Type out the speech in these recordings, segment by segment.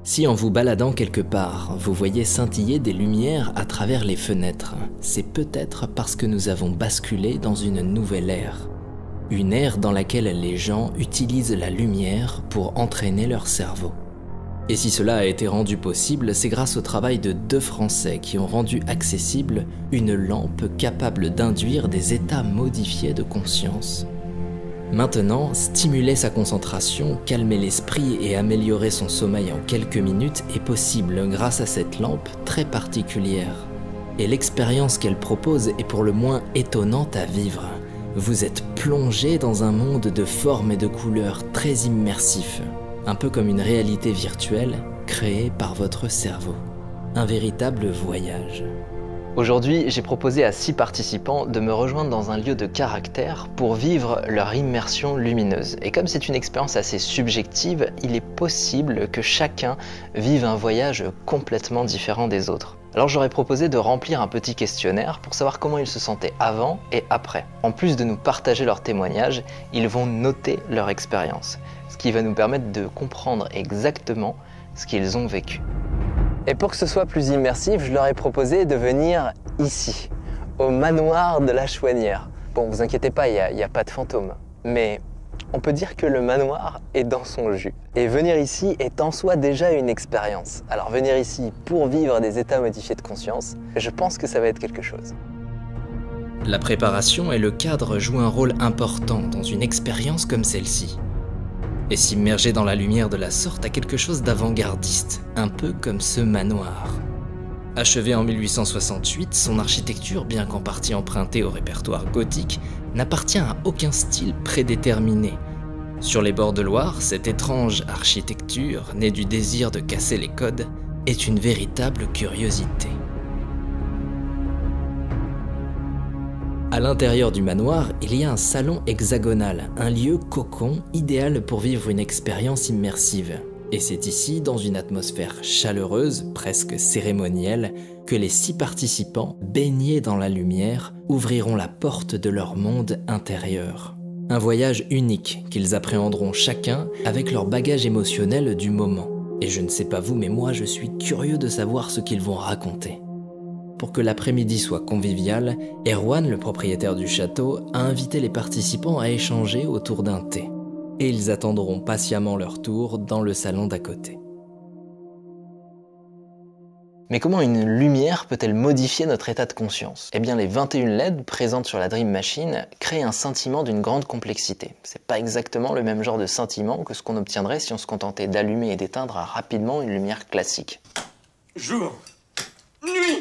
Si en vous baladant quelque part, vous voyez scintiller des lumières à travers les fenêtres, c'est peut-être parce que nous avons basculé dans une nouvelle ère. Une ère dans laquelle les gens utilisent la lumière pour entraîner leur cerveau. Et si cela a été rendu possible, c'est grâce au travail de 2 Français qui ont rendu accessible une lampe capable d'induire des états modifiés de conscience. Maintenant, stimuler sa concentration, calmer l'esprit et améliorer son sommeil en quelques minutes est possible grâce à cette lampe très particulière. Et l'expérience qu'elle propose est pour le moins étonnante à vivre. Vous êtes plongé dans un monde de formes et de couleurs très immersif, un peu comme une réalité virtuelle créée par votre cerveau. Un véritable voyage. Aujourd'hui, j'ai proposé à 6 participants de me rejoindre dans un lieu de caractère pour vivre leur immersion lumineuse. Et comme c'est une expérience assez subjective, il est possible que chacun vive un voyage complètement différent des autres. Alors j'aurais proposé de remplir un petit questionnaire pour savoir comment ils se sentaient avant et après. En plus de nous partager leurs témoignages, ils vont noter leur expérience, ce qui va nous permettre de comprendre exactement ce qu'ils ont vécu. Et pour que ce soit plus immersif, je leur ai proposé de venir ici, au manoir de la Chouanière. Bon, vous inquiétez pas, il n'y a pas de fantôme. Mais on peut dire que le manoir est dans son jus. Et venir ici est en soi déjà une expérience. Alors venir ici pour vivre des états modifiés de conscience, je pense que ça va être quelque chose. La préparation et le cadre jouent un rôle important dans une expérience comme celle-ci. Et s'immerger dans la lumière de la sorte a quelque chose d'avant-gardiste, un peu comme ce manoir. Achevé en 1868, son architecture, bien qu'en partie empruntée au répertoire gothique, n'appartient à aucun style prédéterminé. Sur les bords de Loire, cette étrange architecture, née du désir de casser les codes, est une véritable curiosité. À l'intérieur du manoir, il y a un salon hexagonal, un lieu cocon idéal pour vivre une expérience immersive. Et c'est ici, dans une atmosphère chaleureuse, presque cérémonielle, que les 6 participants, baignés dans la lumière, ouvriront la porte de leur monde intérieur. Un voyage unique qu'ils appréhenderont chacun avec leur bagage émotionnel du moment. Et je ne sais pas vous, mais moi je suis curieux de savoir ce qu'ils vont raconter. Pour que l'après-midi soit convivial, Erwan, le propriétaire du château, a invité les participants à échanger autour d'un thé. Et ils attendront patiemment leur tour dans le salon d'à côté. Mais comment une lumière peut-elle modifier notre état de conscience? Eh bien, les 21 LED présentes sur la Dream Machine créent un scintillement d'une grande complexité. C'est pas exactement le même genre de scintillement que ce qu'on obtiendrait si on se contentait d'allumer et d'éteindre rapidement une lumière classique. Jour, nuit,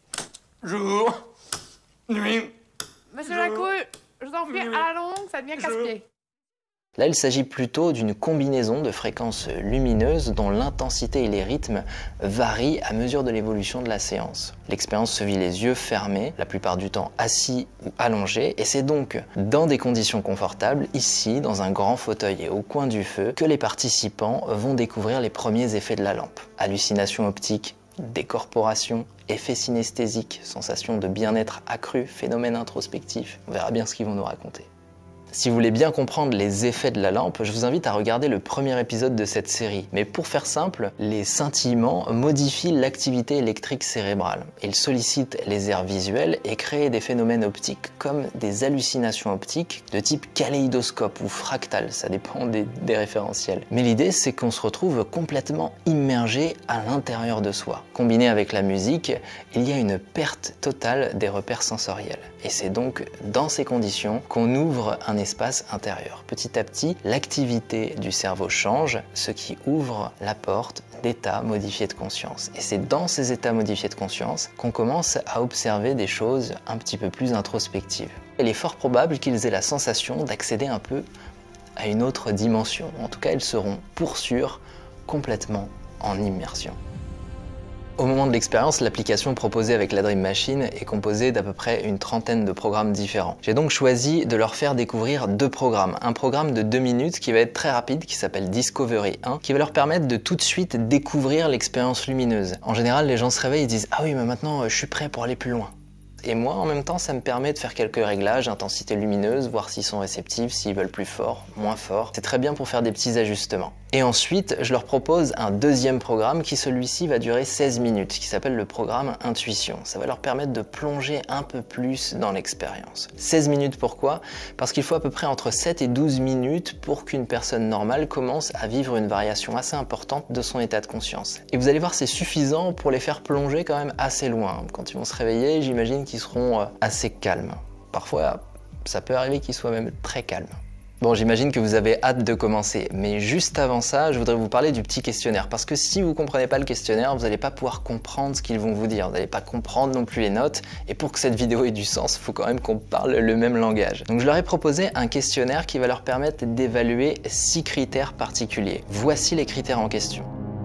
jour, nuit. Monsieur Lacouille, je vous en prie, à la longue, ça devient casse-pied. Là, il s'agit plutôt d'une combinaison de fréquences lumineuses dont l'intensité et les rythmes varient à mesure de l'évolution de la séance. L'expérience se vit les yeux fermés, la plupart du temps assis ou allongés, et c'est donc dans des conditions confortables, ici, dans un grand fauteuil et au coin du feu, que les participants vont découvrir les premiers effets de la lampe. Hallucinations optiques, décorporation, effets synesthésiques, sensation de bien-être accru, phénomène introspectif. On verra bien ce qu'ils vont nous raconter. Si vous voulez bien comprendre les effets de la lampe, je vous invite à regarder le premier épisode de cette série. Mais pour faire simple, les scintillements modifient l'activité électrique cérébrale. Ils sollicitent les aires visuelles et créent des phénomènes optiques comme des hallucinations optiques de type kaléidoscope ou fractal, ça dépend des référentiels. Mais l'idée, c'est qu'on se retrouve complètement immergé à l'intérieur de soi. Combiné avec la musique, il y a une perte totale des repères sensoriels. Et c'est donc dans ces conditions qu'on ouvre un espace intérieur. Petit à petit, l'activité du cerveau change, ce qui ouvre la porte d'états modifiés de conscience. Et c'est dans ces états modifiés de conscience qu'on commence à observer des choses un petit peu plus introspectives. Il est fort probable qu'ils aient la sensation d'accéder un peu à une autre dimension. En tout cas, ils seront pour sûr complètement en immersion. Au moment de l'expérience, l'application proposée avec la Dream Machine est composée d'à peu près une trentaine de programmes différents. J'ai donc choisi de leur faire découvrir 2 programmes. Un programme de 2 minutes qui va être très rapide, qui s'appelle Discovery 1, qui va leur permettre de tout de suite découvrir l'expérience lumineuse. En général, les gens se réveillent et disent « Ah oui, mais maintenant je suis prêt pour aller plus loin ». Et moi, en même temps, ça me permet de faire quelques réglages, intensité lumineuse, voir s'ils sont réceptifs, s'ils veulent plus fort, moins fort. C'est très bien pour faire des petits ajustements. Et ensuite, je leur propose un deuxième programme qui, celui-ci, va durer 16 minutes, qui s'appelle le programme Intuition. Ça va leur permettre de plonger un peu plus dans l'expérience. 16 minutes, pourquoi? Parce qu'il faut à peu près entre 7 et 12 minutes pour qu'une personne normale commence à vivre une variation assez importante de son état de conscience. Et vous allez voir, c'est suffisant pour les faire plonger quand même assez loin. Quand ils vont se réveiller, j'imagine qu'ils seront assez calmes. Parfois, ça peut arriver qu'ils soient même très calmes. Bon, j'imagine que vous avez hâte de commencer, mais juste avant ça, je voudrais vous parler du petit questionnaire, parce que si vous ne comprenez pas le questionnaire, vous n'allez pas pouvoir comprendre ce qu'ils vont vous dire, vous n'allez pas comprendre non plus les notes, et pour que cette vidéo ait du sens, il faut quand même qu'on parle le même langage. Donc je leur ai proposé un questionnaire qui va leur permettre d'évaluer 6 critères particuliers. Voici les critères en question.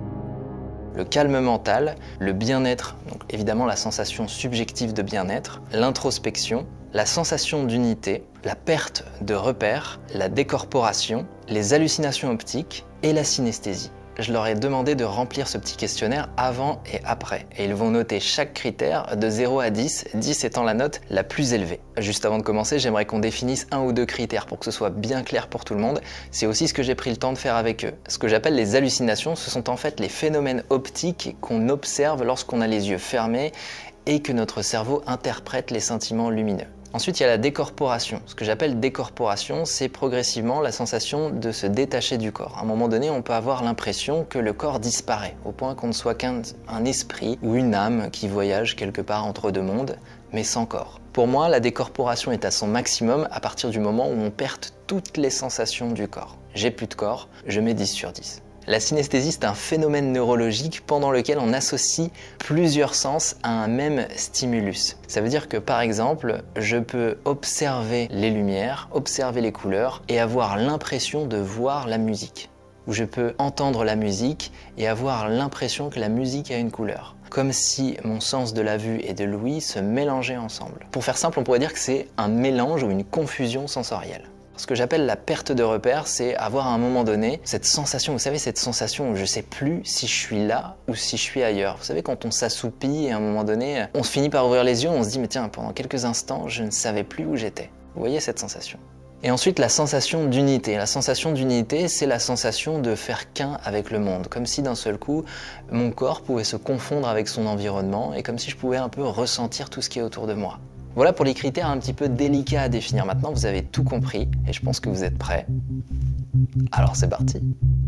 Le calme mental, le bien-être, donc évidemment la sensation subjective de bien-être, l'introspection, la sensation d'unité, la perte de repères, la décorporation, les hallucinations optiques et la synesthésie. Je leur ai demandé de remplir ce petit questionnaire avant et après. Et ils vont noter chaque critère de 0 à 10, 10 étant la note la plus élevée. Juste avant de commencer, j'aimerais qu'on définisse 1 ou 2 critères pour que ce soit bien clair pour tout le monde. C'est aussi ce que j'ai pris le temps de faire avec eux. Ce que j'appelle les hallucinations, ce sont en fait les phénomènes optiques qu'on observe lorsqu'on a les yeux fermés et que notre cerveau interprète les sentiments lumineux. Ensuite, il y a la décorporation. Ce que j'appelle décorporation, c'est progressivement la sensation de se détacher du corps. À un moment donné, on peut avoir l'impression que le corps disparaît, au point qu'on ne soit qu'un esprit ou une âme qui voyage quelque part entre deux mondes, mais sans corps. Pour moi, la décorporation est à son maximum à partir du moment où on perd toutes les sensations du corps. J'ai plus de corps, je mets 10 sur 10. La synesthésie, c'est un phénomène neurologique pendant lequel on associe plusieurs sens à un même stimulus. Ça veut dire que par exemple, je peux observer les lumières, observer les couleurs et avoir l'impression de voir la musique. Ou je peux entendre la musique et avoir l'impression que la musique a une couleur. Comme si mon sens de la vue et de l'ouïe se mélangeaient ensemble. Pour faire simple, on pourrait dire que c'est un mélange ou une confusion sensorielle. Ce que j'appelle la perte de repère, c'est avoir à un moment donné cette sensation, vous savez, cette sensation où je ne sais plus si je suis là ou si je suis ailleurs. Vous savez, quand on s'assoupit et à un moment donné, on se finit par ouvrir les yeux, on se dit, mais tiens, pendant quelques instants, je ne savais plus où j'étais. Vous voyez cette sensation? Et ensuite, la sensation d'unité. La sensation d'unité, c'est la sensation de faire qu'un avec le monde. Comme si d'un seul coup, mon corps pouvait se confondre avec son environnement et comme si je pouvais un peu ressentir tout ce qui est autour de moi. Voilà pour les critères un petit peu délicats à définir. Maintenant, vous avez tout compris et je pense que vous êtes prêts. Alors c'est parti.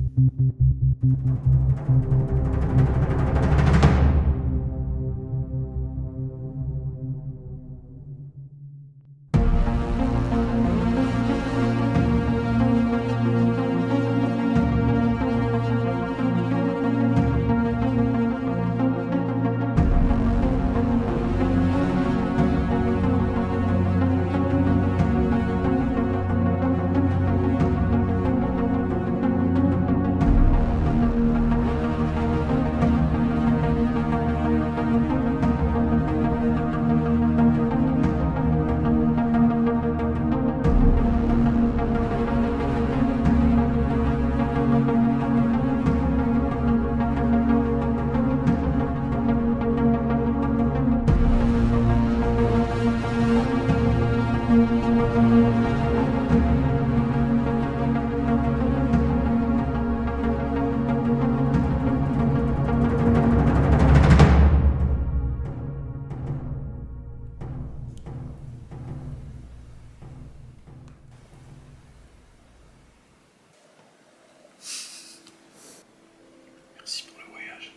Merci pour le voyage.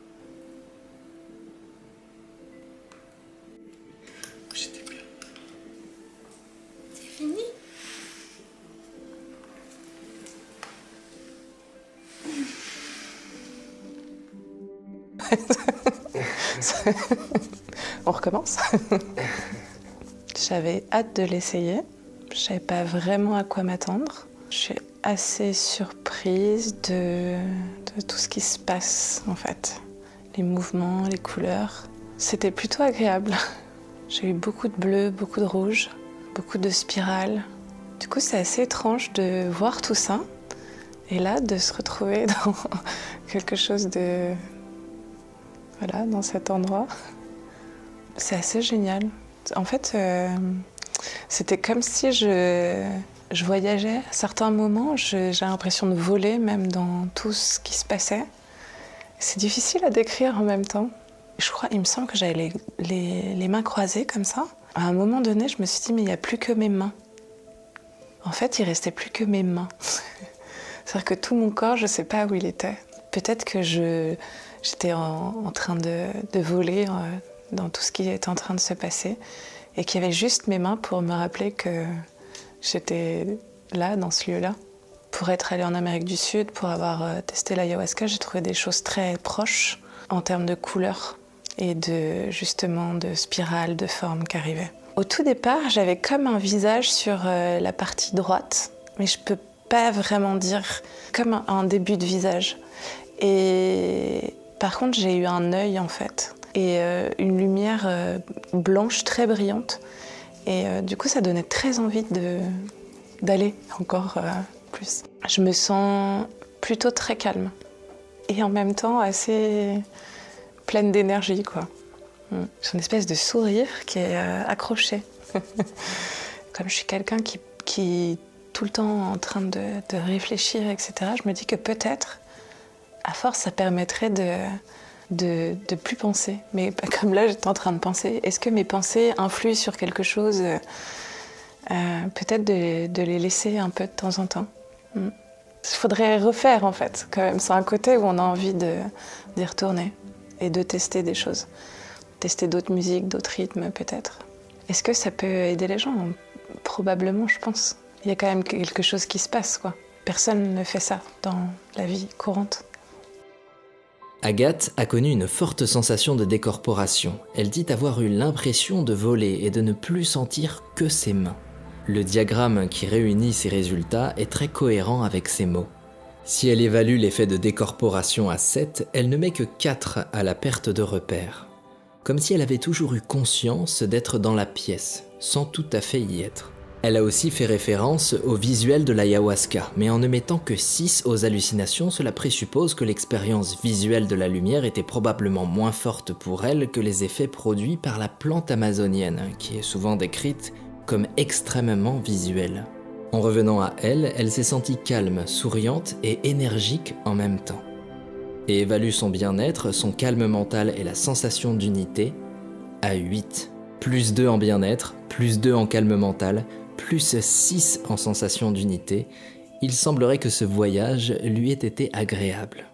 J'étais bien. C'est fini? On recommence. J'avais hâte de l'essayer. Je savais pas vraiment à quoi m'attendre. Je suis assez surprise de tout ce qui se passe en fait. Les mouvements, les couleurs. C'était plutôt agréable. J'ai eu beaucoup de bleu, beaucoup de rouge, beaucoup de spirales. Du coup, c'est assez étrange de voir tout ça et là de se retrouver dans quelque chose de... Voilà, dans cet endroit. C'est assez génial. En fait, c'était comme si Je voyageais. À certains moments, j'ai l'impression de voler, même dans tout ce qui se passait. C'est difficile à décrire en même temps. Il me semble que j'avais les mains croisées comme ça. À un moment donné, je me suis dit, mais il n'y a plus que mes mains. En fait, il restait plus que mes mains. C'est-à-dire que tout mon corps, je ne sais pas où il était. Peut-être que j'étais en train de voler dans tout ce qui était en train de se passer et qu'il y avait juste mes mains pour me rappeler que j'étais là, dans ce lieu-là. Pour être allée en Amérique du Sud, pour avoir testé l'ayahuasca, j'ai trouvé des choses très proches en termes de couleurs et justement de spirales, de formes qui arrivaient. Au tout départ, j'avais comme un visage sur la partie droite, mais je peux pas vraiment dire comme un début de visage. Et par contre, j'ai eu un œil en fait et une lumière blanche très brillante. Et du coup, ça donnait très envie d'aller encore plus. Je me sens plutôt très calme et en même temps assez pleine d'énergie, quoi. J'ai une espèce de sourire qui est accroché. Comme je suis quelqu'un qui est tout le temps en train de réfléchir, etc., je me dis que peut-être, à force, ça permettrait de plus penser. Mais comme là, j'étais en train de penser, est-ce que mes pensées influent sur quelque chose? Peut-être de les laisser un peu de temps en temps. Il faudrait refaire, en fait, quand même. C'est un côté où on a envie d'y retourner et de tester des choses. Tester d'autres musiques, d'autres rythmes, peut-être. Est-ce que ça peut aider les gens? Probablement, je pense. Il y a quand même quelque chose qui se passe, quoi. Personne ne fait ça dans la vie courante. Agathe a connu une forte sensation de décorporation. Elle dit avoir eu l'impression de voler et de ne plus sentir que ses mains. Le diagramme qui réunit ces résultats est très cohérent avec ces mots. Si elle évalue l'effet de décorporation à 7, elle ne met que 4 à la perte de repères. Comme si elle avait toujours eu conscience d'être dans la pièce, sans tout à fait y être. Elle a aussi fait référence au visuel de l'ayahuasca, mais en ne mettant que 6 aux hallucinations, cela présuppose que l'expérience visuelle de la lumière était probablement moins forte pour elle que les effets produits par la plante amazonienne, qui est souvent décrite comme extrêmement visuelle. En revenant à elle, elle s'est sentie calme, souriante et énergique en même temps. Et évalue son bien-être, son calme mental et la sensation d'unité à 8. Plus 2 en bien-être, plus 2 en calme mental, plus 6 en sensation d'unité, il semblerait que ce voyage lui ait été agréable.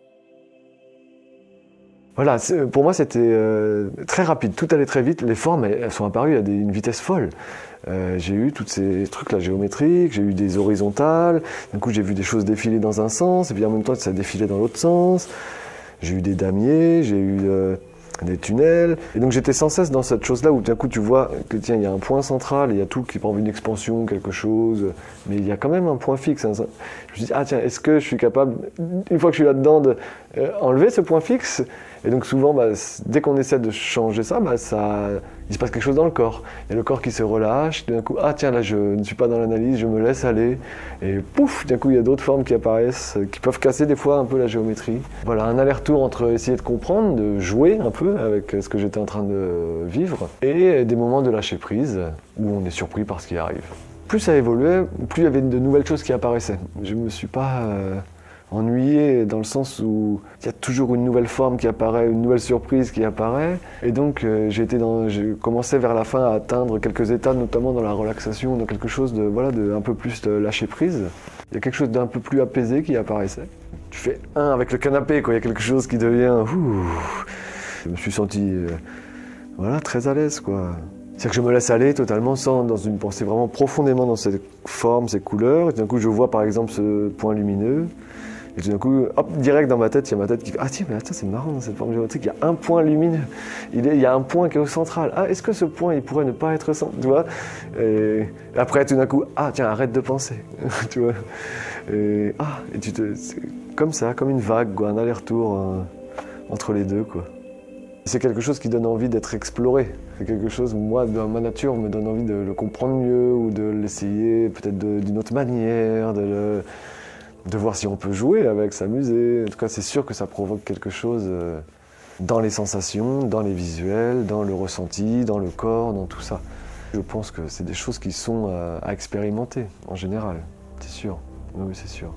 Voilà, pour moi c'était très rapide, tout allait très vite, les formes elles sont apparues à une vitesse folle. J'ai eu tous ces trucs-là géométriques, j'ai eu des horizontales, d'un coup j'ai vu des choses défiler dans un sens, et puis en même temps ça défilait dans l'autre sens. J'ai eu des damiers, j'ai eu des tunnels, et donc j'étais sans cesse dans cette chose-là où d'un coup tu vois que tiens, il y a un point central, et il y a tout qui prend une expansion, quelque chose, mais il y a quand même un point fixe. Hein. Je me dis, ah tiens, est-ce que je suis capable, une fois que je suis là-dedans, d'enlever ce point fixe? Et donc souvent, dès qu'on essaie de changer ça, il se passe quelque chose dans le corps. Il y a le corps qui se relâche, d'un coup, ah tiens, là je ne suis pas dans l'analyse, je me laisse aller. Et pouf, d'un coup, il y a d'autres formes qui apparaissent, qui peuvent casser des fois un peu la géométrie. Voilà, un aller-retour entre essayer de comprendre, de jouer un peu avec ce que j'étais en train de vivre, et des moments de lâcher prise, où on est surpris par ce qui arrive. Plus ça évoluait, plus il y avait de nouvelles choses qui apparaissaient. Je ne me suis pas ennuyé dans le sens où il y a toujours une nouvelle forme qui apparaît, une nouvelle surprise qui apparaît. Et donc j'ai commencé vers la fin à atteindre quelques états, notamment dans la relaxation, dans quelque chose de un peu plus de lâcher prise. Il y a quelque chose d'un peu plus apaisé qui apparaissait. Tu fais un avec le canapé, quoi. Il y a quelque chose qui devient... Je me suis senti très à l'aise, quoi. C'est que je me laisse aller totalement dans une pensée vraiment profondément dans cette forme, ces couleurs. Et d'un coup, je vois par exemple ce point lumineux. Et tout d'un coup, hop, direct dans ma tête, il y a ma tête qui fait « Ah tiens, mais attends, c'est marrant dans cette forme géométrique, il y a un point lumineux. Il y a un point qui est au central. Ah, est-ce que ce point, il pourrait ne pas être central ?» Tu vois. Et après, tout d'un coup, « Ah tiens, arrête de penser. » Tu vois. Et c'est comme ça, comme une vague, quoi, un aller-retour entre les deux, quoi. C'est quelque chose qui donne envie d'être exploré. C'est quelque chose, moi, dans ma nature, me donne envie de le comprendre mieux ou de l'essayer peut-être d'une autre manière, de voir si on peut jouer avec, s'amuser. En tout cas, c'est sûr que ça provoque quelque chose dans les sensations, dans les visuels, dans le ressenti, dans le corps, dans tout ça. Je pense que c'est des choses qui sont à expérimenter, en général, c'est sûr. Oui, c'est sûr.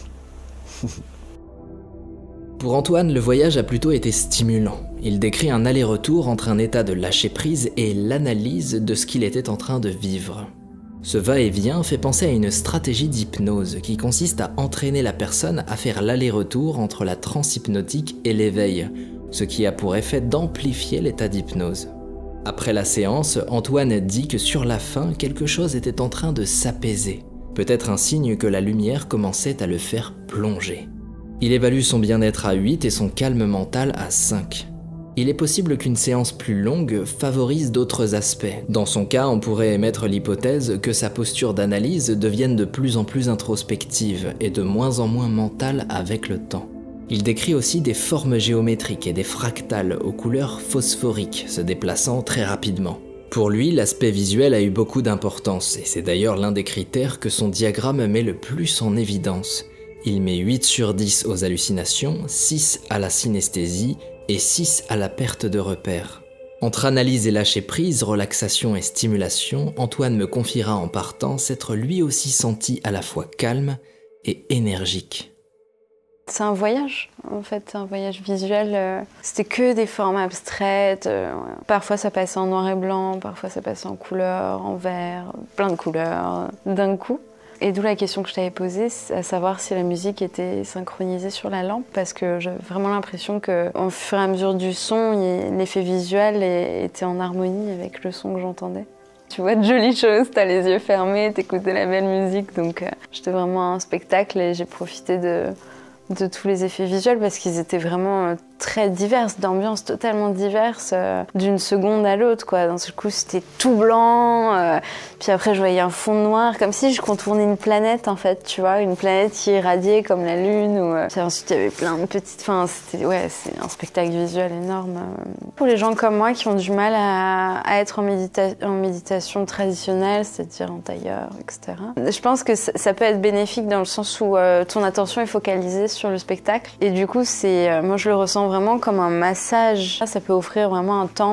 Pour Antoine, le voyage a plutôt été stimulant. Il décrit un aller-retour entre un état de lâcher-prise et l'analyse de ce qu'il était en train de vivre. Ce va-et-vient fait penser à une stratégie d'hypnose qui consiste à entraîner la personne à faire l'aller-retour entre la transe hypnotique et l'éveil, ce qui a pour effet d'amplifier l'état d'hypnose. Après la séance, Antoine dit que sur la fin, quelque chose était en train de s'apaiser, peut-être un signe que la lumière commençait à le faire plonger. Il évalue son bien-être à 8 et son calme mental à 5. Il est possible qu'une séance plus longue favorise d'autres aspects. Dans son cas, on pourrait émettre l'hypothèse que sa posture d'analyse devienne de plus en plus introspective et de moins en moins mentale avec le temps. Il décrit aussi des formes géométriques et des fractales aux couleurs phosphoriques se déplaçant très rapidement. Pour lui, l'aspect visuel a eu beaucoup d'importance et c'est d'ailleurs l'un des critères que son diagramme met le plus en évidence. Il met 8 sur 10 aux hallucinations, 6 à la synesthésie et 6 à la perte de repères. Entre analyse et lâcher prise, relaxation et stimulation, Antoine me confiera en partant s'être lui aussi senti à la fois calme et énergique. C'est un voyage, en fait, c'est un voyage visuel. C'était que des formes abstraites. Parfois ça passait en noir et blanc, parfois ça passait en couleur, en vert, plein de couleurs d'un coup. Et d'où la question que je t'avais posée, à savoir si la musique était synchronisée sur la lampe, parce que j'avais vraiment l'impression qu'au fur et à mesure du son, l'effet visuel était en harmonie avec le son que j'entendais. Tu vois de jolies choses, t'as les yeux fermés, t'écoutes de la belle musique, donc j'étais vraiment à un spectacle et j'ai profité de tous les effets visuels parce qu'ils étaient vraiment très divers, d'ambiances totalement diverses, d'une seconde à l'autre, quoi. D'un seul coup, c'était tout blanc, puis après, je voyais un fond noir, comme si je contournais une planète, en fait, tu vois, une planète qui irradiait comme la Lune. Puis ensuite, il y avait plein de petites... Enfin, c'est un spectacle visuel énorme. Pour les gens comme moi qui ont du mal à être en méditation traditionnelle, c'est-à-dire en tailleur, etc., je pense que ça peut être bénéfique dans le sens où ton attention est focalisée sur le spectacle. Et du coup, moi, je le ressens vraiment comme un massage. Ça peut offrir vraiment un temps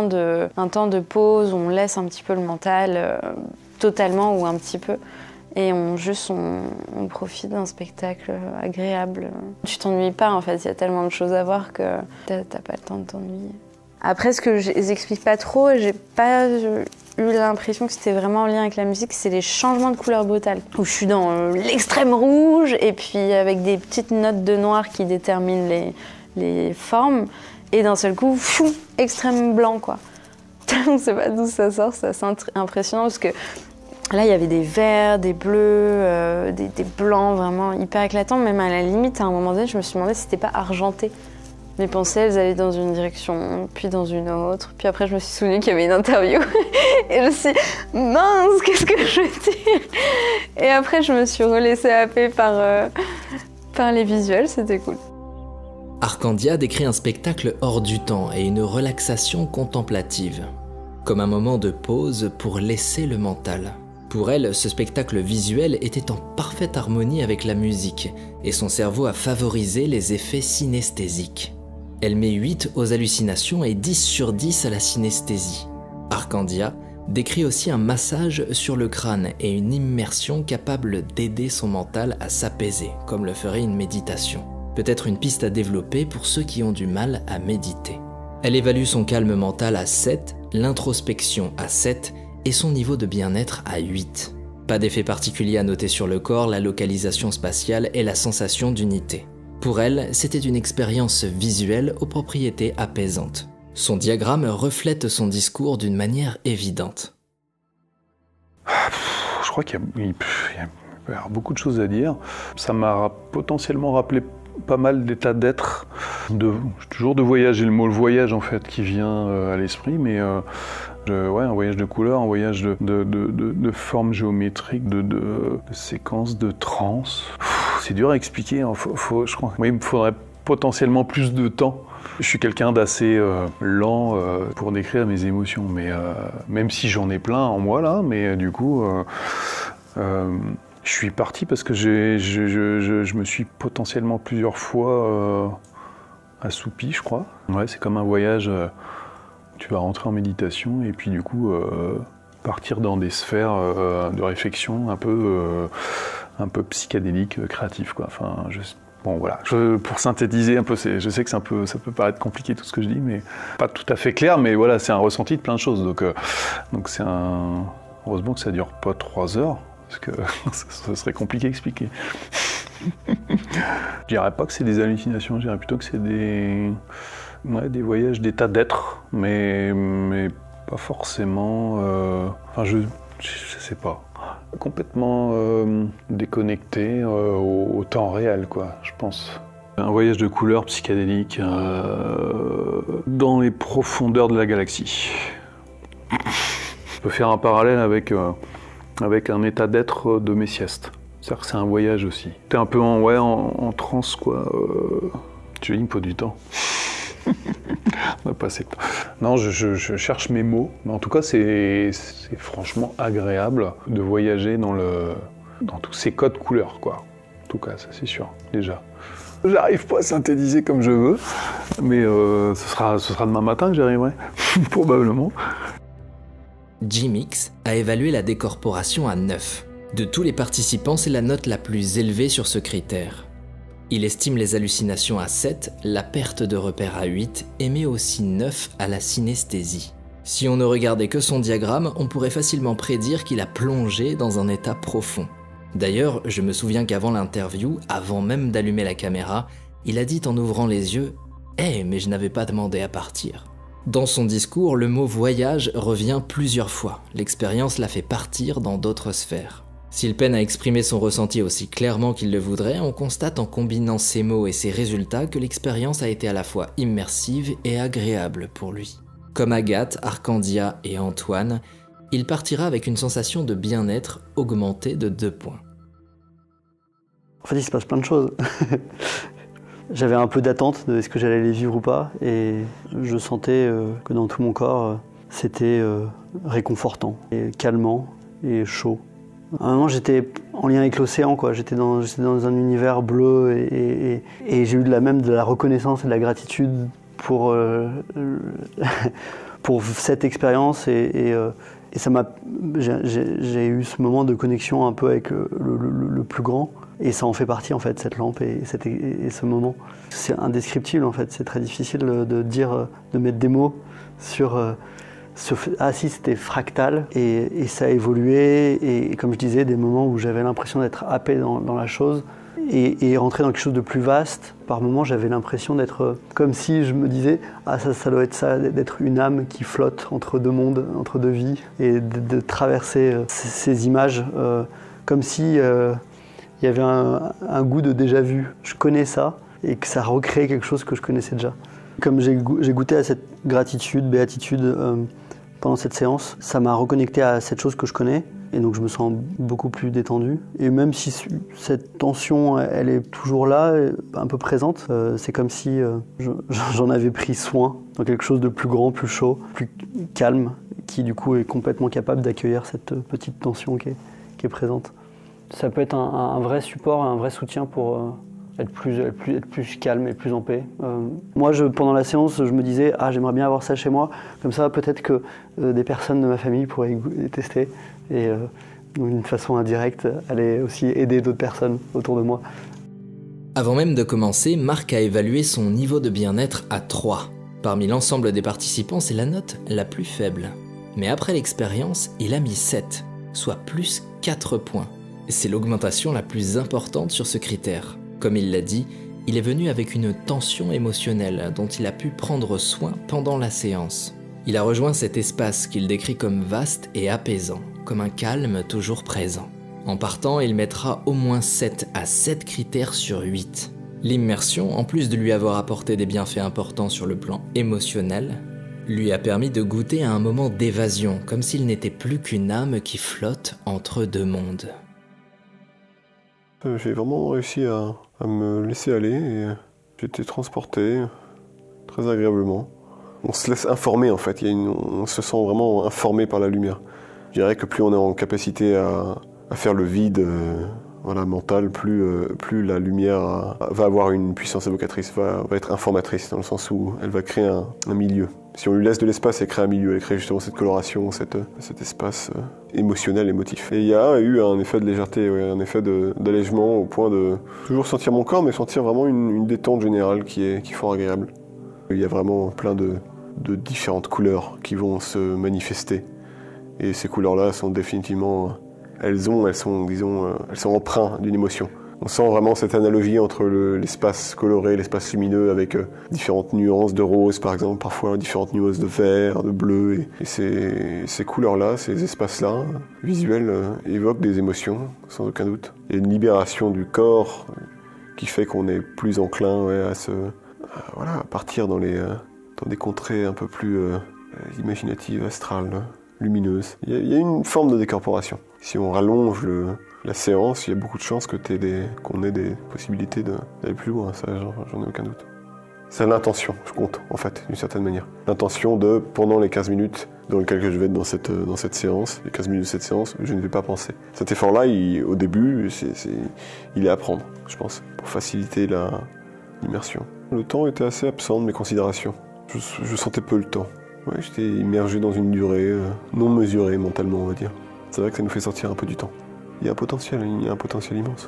de pause où on laisse un petit peu le mental totalement ou un petit peu. Et on profite d'un spectacle agréable. Tu t'ennuies pas, en fait. Il y a tellement de choses à voir que t'as pas le temps de t'ennuyer. Après, ce que j'explique pas trop, j'ai pas eu l'impression que c'était vraiment en lien avec la musique, c'est les changements de couleur brutales. Où je suis dans l'extrême rouge et puis avec des petites notes de noir qui déterminent les formes. Et d'un seul coup, fou, extrême blanc, quoi. On sait pas d'où ça sort, c'est assez impressionnant parce que là, il y avait des verts, des bleus, des blancs vraiment hyper éclatants. Même à la limite, à un moment donné, je me suis demandé si c'était pas argenté. Mes pensées, elles allaient dans une direction, puis dans une autre. Puis après, je me suis souvenu qu'il y avait une interview. Et je me suis dit, mince, qu'est-ce que je vais dire? Et après, je me suis relaissée happer par les visuels, c'était cool. Arcandia décrit un spectacle hors du temps et une relaxation contemplative, comme un moment de pause pour laisser le mental. Pour elle, ce spectacle visuel était en parfaite harmonie avec la musique et son cerveau a favorisé les effets synesthésiques. Elle met 8 aux hallucinations et 10 sur 10 à la synesthésie. Arcandia décrit aussi un massage sur le crâne et une immersion capable d'aider son mental à s'apaiser, comme le ferait une méditation. Peut-être une piste à développer pour ceux qui ont du mal à méditer. Elle évalue son calme mental à 7, l'introspection à 7 et son niveau de bien-être à 8. Pas d'effet particulier à noter sur le corps, la localisation spatiale et la sensation d'unité. Pour elle, c'était une expérience visuelle aux propriétés apaisantes. Son diagramme reflète son discours d'une manière évidente. Je crois qu'il y a beaucoup de choses à dire. Ça m'a potentiellement rappelé pas mal d'états d'être, toujours de voyage, et le mot le voyage en fait qui vient à l'esprit, mais un voyage de couleurs, un voyage de formes géométriques, de séquences, de transes. C'est dur à expliquer, hein. Je crois qu'il me faudrait potentiellement plus de temps. Je suis quelqu'un d'assez lent pour décrire mes émotions, mais même si j'en ai plein en moi là, mais du coup, je suis parti parce que je me suis potentiellement plusieurs fois assoupi, je crois. Ouais, c'est comme un voyage, tu vas rentrer en méditation et puis du coup, partir dans des sphères de réflexion un peu psychédéliques, créatives, quoi. Enfin, bon, voilà. Pour synthétiser un peu, je sais que ça peut paraître compliqué tout ce que je dis, mais pas tout à fait clair, mais voilà, c'est un ressenti de plein de choses. Donc c'est heureusement que ça dure pas 3 heures, parce que ce serait compliqué à expliquer. Je dirais pas que c'est des hallucinations, je dirais plutôt que c'est des voyages d'état d'être, mais pas forcément. Enfin, je sais pas. Complètement déconnecté au temps réel, quoi, je pense. Un voyage de couleurs psychédéliques dans les profondeurs de la galaxie. Je peux faire un parallèle avec un état d'être de mes siestes. C'est-à-dire que c'est un voyage aussi. T'es un peu en transe, quoi. Tu dis, il me faut du temps. On va passer. Non, je cherche mes mots. Mais en tout cas, c'est franchement agréable de voyager dans tous ces codes couleurs, quoi. En tout cas, ça c'est sûr, déjà. J'arrive pas à synthétiser comme je veux, mais ce sera demain matin que j'y arriverai, probablement. Jimix a évalué la décorporation à 9. De tous les participants, c'est la note la plus élevée sur ce critère. Il estime les hallucinations à 7, la perte de repères à 8 et met aussi 9 à la synesthésie. Si on ne regardait que son diagramme, on pourrait facilement prédire qu'il a plongé dans un état profond. D'ailleurs, je me souviens qu'avant l'interview, avant même d'allumer la caméra, il a dit en ouvrant les yeux « Hey, mais je n'avais pas demandé à partir ». Dans son discours, le mot « voyage » revient plusieurs fois. L'expérience l'a fait partir dans d'autres sphères. S'il peine à exprimer son ressenti aussi clairement qu'il le voudrait, on constate en combinant ces mots et ces résultats que l'expérience a été à la fois immersive et agréable pour lui. Comme Agathe, Arcandia et Antoine, il partira avec une sensation de bien-être augmentée de 2 points. En fait, il se passe plein de choses. J'avais un peu d'attente de est-ce que j'allais les vivre ou pas, et je sentais que dans tout mon corps, c'était réconfortant, et calmant et chaud. À un moment, j'étais en lien avec l'océan, quoi. J'étais dans un univers bleu et j'ai eu de la reconnaissance et de la gratitude pour cette expérience et ça j'ai eu ce moment de connexion un peu avec le plus grand, et ça en fait partie en fait, cette lampe et ce moment. C'est indescriptible en fait, c'est très difficile de mettre des mots sur si c'était fractal et ça a évolué, et comme je disais, des moments où j'avais l'impression d'être happé dans la chose et rentrer dans quelque chose de plus vaste. Par moments, j'avais l'impression d'être comme si je me disais ça doit être ça, d'être une âme qui flotte entre deux mondes, entre deux vies, et de traverser ces images comme si il y avait un goût de déjà-vu. Je connais ça et que ça recrée quelque chose que je connaissais déjà. Comme j'ai goûté à cette gratitude, béatitude pendant cette séance, ça m'a reconnecté à cette chose que je connais, et donc je me sens beaucoup plus détendu. Et même si cette tension, elle est toujours là, un peu présente, c'est comme si j'en avais pris soin dans quelque chose de plus grand, plus chaud, plus calme, qui du coup est complètement capable d'accueillir cette petite tension qui est présente. Ça peut être un vrai support, un vrai soutien pour être plus calme et plus en paix. Moi, pendant la séance, je me disais « j'aimerais bien avoir ça chez moi ». Comme ça, peut-être que des personnes de ma famille pourraient tester. Et d'une façon indirecte, aller aussi aider d'autres personnes autour de moi. Avant même de commencer, Marc a évalué son niveau de bien-être à 3. Parmi l'ensemble des participants, c'est la note la plus faible. Mais après l'expérience, il a mis 7, soit plus 4 points. C'est l'augmentation la plus importante sur ce critère. Comme il l'a dit, il est venu avec une tension émotionnelle dont il a pu prendre soin pendant la séance. Il a rejoint cet espace qu'il décrit comme vaste et apaisant, comme un calme toujours présent. En partant, il mettra au moins 7 à 7 critères sur 8. L'immersion, en plus de lui avoir apporté des bienfaits importants sur le plan émotionnel, lui a permis de goûter à un moment d'évasion, comme s'il n'était plus qu'une âme qui flotte entre deux mondes. J'ai vraiment réussi à me laisser aller et j'ai été transporté très agréablement. On se laisse informer en fait, on se sent vraiment informé par la lumière. Je dirais que plus on est en capacité à faire le vide mentale, plus la lumière va avoir une puissance évocatrice, va être informatrice, dans le sens où elle va créer un milieu. Si on lui laisse de l'espace, elle crée un milieu, elle crée justement cette coloration, cet espace émotionnel, émotif. Et il y a eu un effet de légèreté, un effet d'allègement au point de toujours sentir mon corps, mais sentir vraiment une détente générale qui est fort agréable. Il y a vraiment plein de différentes couleurs qui vont se manifester. Et ces couleurs-là sont définitivement, elles sont empreintes d'une émotion. On sent vraiment cette analogie entre l'espace coloré, l'espace lumineux, avec différentes nuances de rose par exemple, parfois différentes nuances de vert, de bleu. Et ces couleurs-là, ces espaces-là, visuels, évoquent des émotions, sans aucun doute. Et une libération du corps qui fait qu'on est plus enclin à partir dans des contrées un peu plus imaginatives, astrales, lumineuses. Il y a une forme de décorporation. Si on rallonge la séance, il y a beaucoup de chances qu'on ait des possibilités d'aller plus loin, ça j'en ai aucun doute. C'est l'intention, je compte, en fait, d'une certaine manière. L'intention de, pendant les 15 minutes dans lesquelles je vais être dans cette séance, les 15 minutes de cette séance, je ne vais pas penser. Cet effort-là, au début, il est à prendre, je pense, pour faciliter l'immersion. Le temps était assez absent de mes considérations. Je sentais peu le temps. Ouais, j'étais immergé dans une durée non mesurée mentalement, on va dire. C'est vrai que ça nous fait sortir un peu du temps. Il y a un potentiel immense.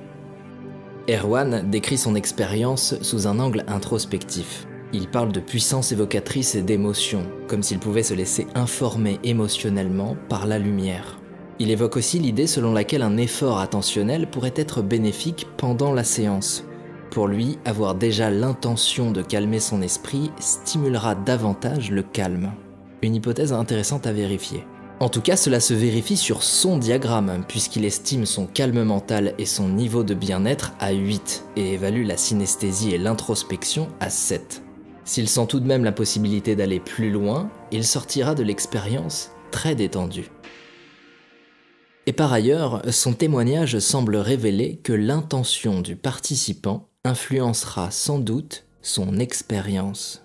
Erwan décrit son expérience sous un angle introspectif. Il parle de puissance évocatrice et d'émotion, comme s'il pouvait se laisser informer émotionnellement par la lumière. Il évoque aussi l'idée selon laquelle un effort attentionnel pourrait être bénéfique pendant la séance. Pour lui, avoir déjà l'intention de calmer son esprit stimulera davantage le calme. Une hypothèse intéressante à vérifier. En tout cas, cela se vérifie sur son diagramme, puisqu'il estime son calme mental et son niveau de bien-être à 8 et évalue la synesthésie et l'introspection à 7. S'il sent tout de même la possibilité d'aller plus loin, il sortira de l'expérience très détendu. Et par ailleurs, son témoignage semble révéler que l'intention du participant influencera sans doute son expérience.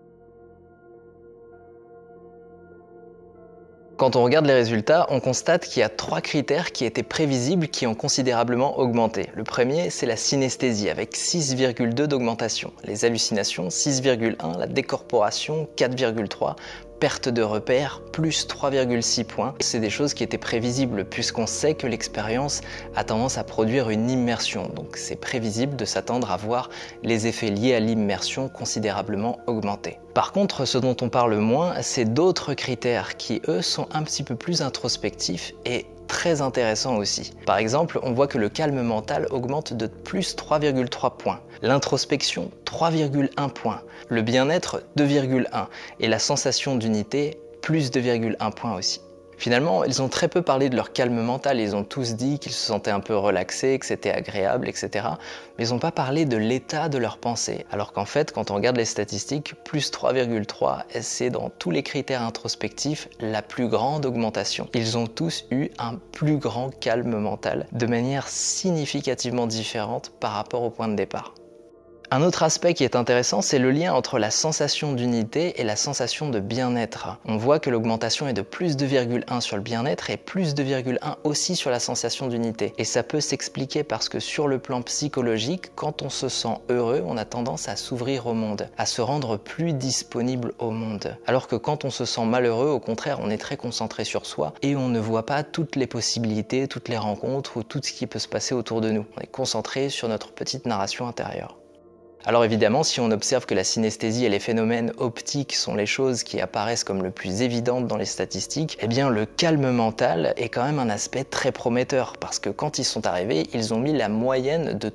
Quand on regarde les résultats, on constate qu'il y a 3 critères qui étaient prévisibles qui ont considérablement augmenté. Le premier, c'est la synesthésie avec 6,2 d'augmentation, les hallucinations 6,1, la décorporation 4,3, perte de repères plus 3,6 points. C'est des choses qui étaient prévisibles puisqu'on sait que l'expérience a tendance à produire une immersion. Donc c'est prévisible de s'attendre à voir les effets liés à l'immersion considérablement augmenter. Par contre, ce dont on parle moins, c'est d'autres critères qui, eux, sont un petit peu plus introspectifs et très intéressants aussi. Par exemple, on voit que le calme mental augmente de plus 3,3 points, l'introspection 3,1 points, le bien-être 2,1 et la sensation d'unité plus 2,1 points aussi. Finalement, ils ont très peu parlé de leur calme mental, ils ont tous dit qu'ils se sentaient un peu relaxés, que c'était agréable, etc. Mais ils n'ont pas parlé de l'état de leur pensée. Alors qu'en fait, quand on regarde les statistiques, plus 3,3, c'est dans tous les critères introspectifs la plus grande augmentation. Ils ont tous eu un plus grand calme mental, de manière significativement différente par rapport au point de départ. Un autre aspect qui est intéressant, c'est le lien entre la sensation d'unité et la sensation de bien-être. On voit que l'augmentation est de plus 2,1 sur le bien-être et plus 2,1 aussi sur la sensation d'unité. Et ça peut s'expliquer parce que sur le plan psychologique, quand on se sent heureux, on a tendance à s'ouvrir au monde, à se rendre plus disponible au monde. Alors que quand on se sent malheureux, au contraire, on est très concentré sur soi et on ne voit pas toutes les possibilités, toutes les rencontres ou tout ce qui peut se passer autour de nous. On est concentré sur notre petite narration intérieure. Alors évidemment, si on observe que la synesthésie et les phénomènes optiques sont les choses qui apparaissent comme le plus évidentes dans les statistiques, eh bien le calme mental est quand même un aspect très prometteur parce que quand ils sont arrivés, ils ont mis la moyenne de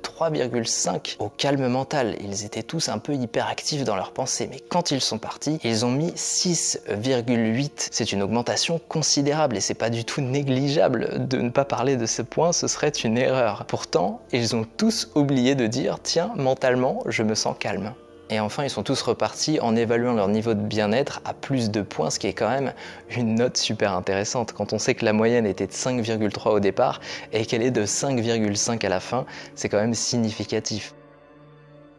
3,5 au calme mental. Ils étaient tous un peu hyperactifs dans leurs pensées, mais quand ils sont partis, ils ont mis 6,8. C'est une augmentation considérable et c'est pas du tout négligeable. De ne pas parler de ce point, ce serait une erreur. Pourtant, ils ont tous oublié de dire « tiens, mentalement, je me sens calme ». Et enfin, ils sont tous repartis en évaluant leur niveau de bien-être à plus de points, ce qui est quand même une note super intéressante. Quand on sait que la moyenne était de 5,3 au départ et qu'elle est de 5,5 à la fin, c'est quand même significatif.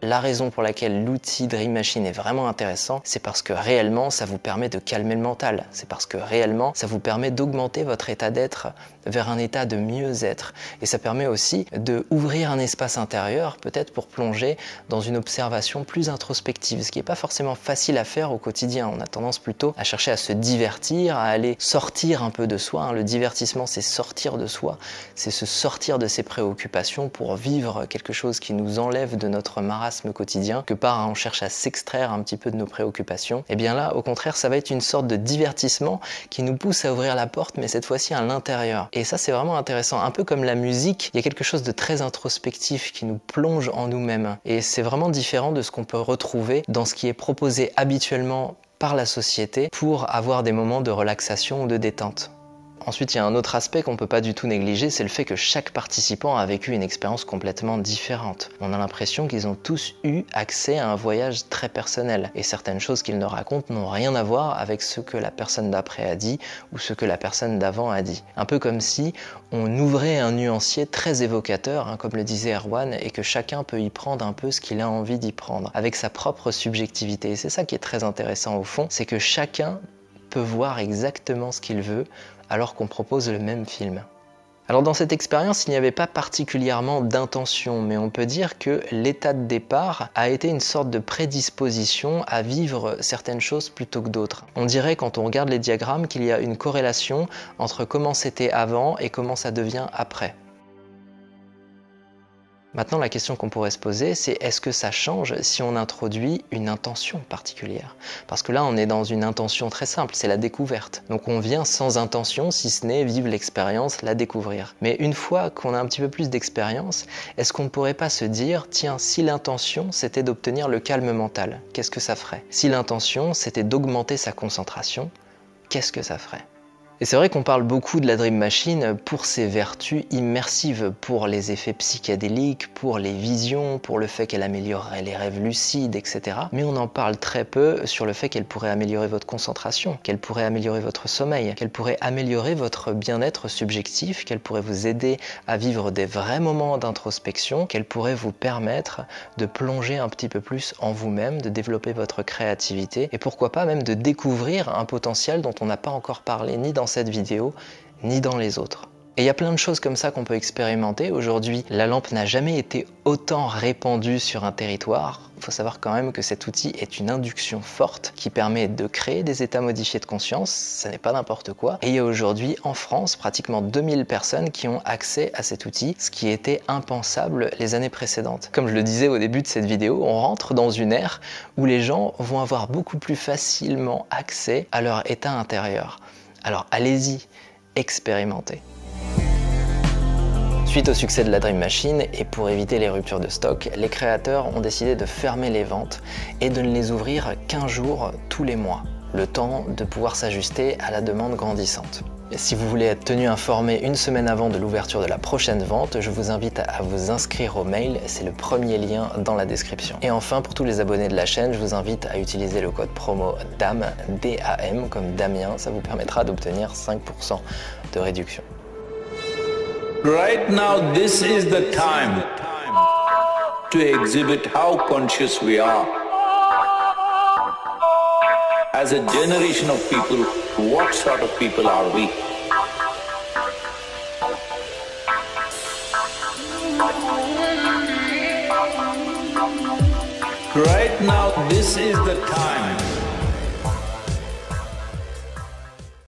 la raison pour laquelle l'outil Dream Machine est vraiment intéressant, c'est parce que réellement ça vous permet de calmer le mental, c'est parce que réellement ça vous permet d'augmenter votre état d'être vers un état de mieux-être, et ça permet aussi de ouvrir un espace intérieur, peut-être pour plonger dans une observation plus introspective, ce qui n'est pas forcément facile à faire au quotidien. On a tendance plutôt à chercher à se divertir, à aller sortir un peu de soi, hein. Le divertissement, c'est sortir de soi, c'est se sortir de ses préoccupations pour vivre quelque chose qui nous enlève de notre marasme quotidien, que par on cherche à s'extraire un petit peu de nos préoccupations. Et bien là, au contraire, ça va être une sorte de divertissement qui nous pousse à ouvrir la porte, mais cette fois-ci à l'intérieur. Et ça, c'est vraiment intéressant. Un peu comme la musique, il y a quelque chose de très introspectif qui nous plonge en nous-mêmes. Et c'est vraiment différent de ce qu'on peut retrouver dans ce qui est proposé habituellement par la société pour avoir des moments de relaxation ou de détente. Ensuite, il y a un autre aspect qu'on ne peut pas du tout négliger, c'est le fait que chaque participant a vécu une expérience complètement différente. On a l'impression qu'ils ont tous eu accès à un voyage très personnel, et certaines choses qu'ils nous racontent n'ont rien à voir avec ce que la personne d'après a dit ou ce que la personne d'avant a dit. Un peu comme si on ouvrait un nuancier très évocateur, hein, comme le disait Erwan, et que chacun peut y prendre un peu ce qu'il a envie d'y prendre, avec sa propre subjectivité. Et c'est ça qui est très intéressant au fond, c'est que chacun peut voir exactement ce qu'il veut, alors qu'on propose le même film. Alors dans cette expérience, il n'y avait pas particulièrement d'intention, mais on peut dire que l'état de départ a été une sorte de prédisposition à vivre certaines choses plutôt que d'autres. On dirait quand on regarde les diagrammes qu'il y a une corrélation entre comment c'était avant et comment ça devient après. Maintenant, la question qu'on pourrait se poser, c'est est-ce que ça change si on introduit une intention particulière? Parce que là, on est dans une intention très simple, c'est la découverte. Donc on vient sans intention, si ce n'est vivre l'expérience, la découvrir. Mais une fois qu'on a un petit peu plus d'expérience, est-ce qu'on ne pourrait pas se dire, tiens, si l'intention, c'était d'obtenir le calme mental, qu'est-ce que ça ferait? Si l'intention, c'était d'augmenter sa concentration, qu'est-ce que ça ferait? Et c'est vrai qu'on parle beaucoup de la Dream Machine pour ses vertus immersives, pour les effets psychédéliques, pour les visions, pour le fait qu'elle améliorerait les rêves lucides, etc. Mais on en parle très peu sur le fait qu'elle pourrait améliorer votre concentration, qu'elle pourrait améliorer votre sommeil, qu'elle pourrait améliorer votre bien-être subjectif, qu'elle pourrait vous aider à vivre des vrais moments d'introspection, qu'elle pourrait vous permettre de plonger un petit peu plus en vous-même, de développer votre créativité et pourquoi pas même de découvrir un potentiel dont on n'a pas encore parlé ni dans cette vidéo, ni dans les autres. Et il y a plein de choses comme ça qu'on peut expérimenter. Aujourd'hui, la lampe n'a jamais été autant répandue sur un territoire. Il faut savoir quand même que cet outil est une induction forte qui permet de créer des états modifiés de conscience, ça n'est pas n'importe quoi. Et il y a aujourd'hui en France pratiquement 2000 personnes qui ont accès à cet outil, ce qui était impensable les années précédentes. Comme je le disais au début de cette vidéo, on rentre dans une ère où les gens vont avoir beaucoup plus facilement accès à leur état intérieur. Alors allez-y, expérimentez. Suite au succès de la Dream Machine et pour éviter les ruptures de stock, les créateurs ont décidé de fermer les ventes et de ne les ouvrir qu'1 jour tous les mois, le temps de pouvoir s'ajuster à la demande grandissante. Et si vous voulez être tenu informé une semaine avant de l'ouverture de la prochaine vente, je vous invite à vous inscrire au mail, c'est le premier lien dans la description. Et enfin, pour tous les abonnés de la chaîne, je vous invite à utiliser le code promo DAM, D-A-M, comme Damien, ça vous permettra d'obtenir 5% de réduction. Right now, this is the time to exhibit how conscious we are. As a generation of people, what sort of people are we? Right now, this is the time